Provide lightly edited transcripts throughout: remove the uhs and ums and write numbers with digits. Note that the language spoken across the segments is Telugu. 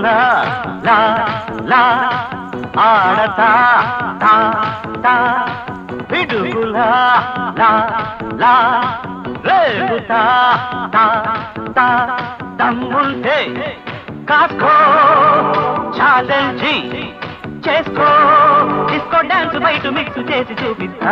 పిడుగులా లా లా ఆడతా తా తా పిడుగులా లా లా రేగుతా తా తా దమ్ముంటే కాస్కో ఛాలెంజి చేసుకో డిస్కో డాన్స్ బయట మిక్స్ చేసి చూపిస్తా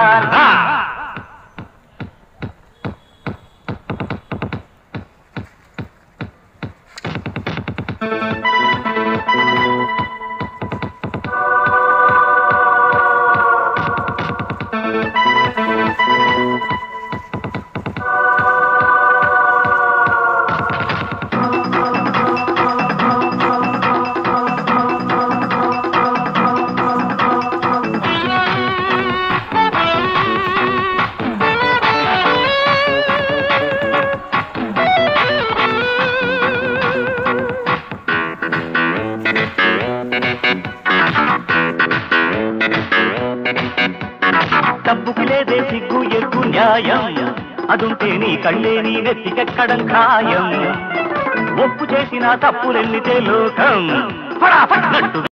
డబ్బుకి లేదే సిగ్గు ఎగ్గు న్యాయం అదుంటే నీ కళ్ళే నీ నెత్తికెక్కడం ఖాయం ఒప్పు చేసిన తప్పులెన్నితే లోకం ఫటాఫట్ నట్టు